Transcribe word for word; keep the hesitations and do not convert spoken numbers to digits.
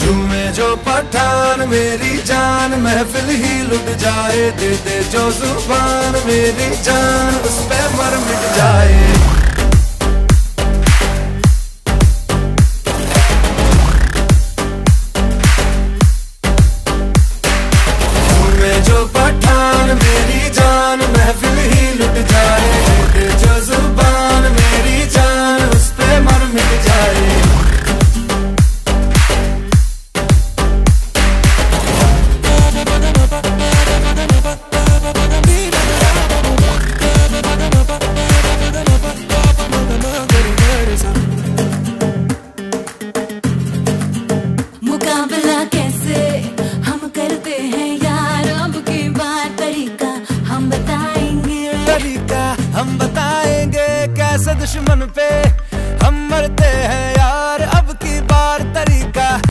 में जो पठान मेरी जान महफिल ही लुट जाए, दे दे जो जुबान मेरी जान उस पे मर मिट जाए। में जो पठान मेरी जान महफिल ही लुट जाए, दे दे जो जुबान मेरी जान उस पे मर मिट जाए। मुकाबला कैसे हम करते हैं यार, अब की बार तरीका हम बताएंगे, तरीका हम बताएंगे कैसे दुश्मन पे हम मरते हैं।